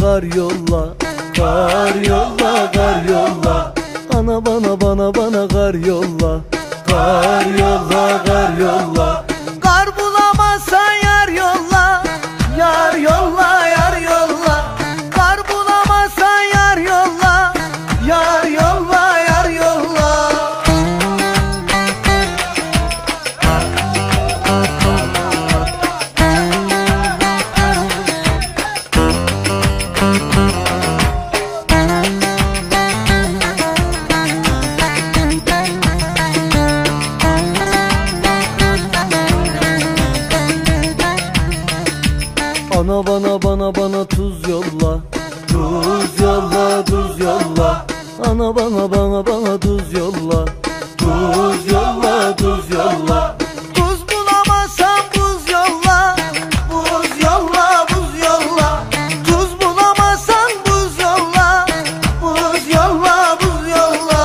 kar yolla, kar yolla, kar yolla. Ana bana kar yolla, kar yolla, kar yolla. Kar bulamazsan yar yolla, yar yolla, yar yolla. Kar bulamazsan yar yolla, yar yolla, yar yolla. Ana bana tuz yolla, tuz yolla, tuz yolla. Ana bana tuz yolla, tuz yolla, tuz yolla. Tuz bulamazsan buz yolla, buz yolla, buz yolla. Tuz bulamazsan buz yolla, buz yolla, buz yolla.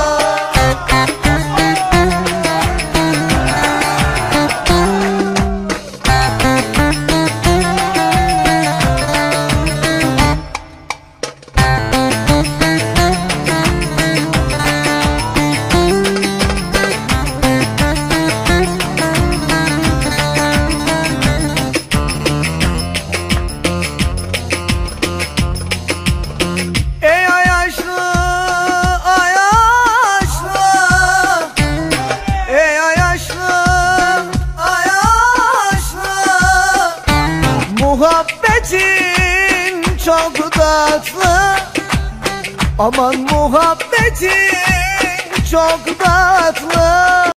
Muhabbetin çok tatlı, aman muhabbetin çok tatlı.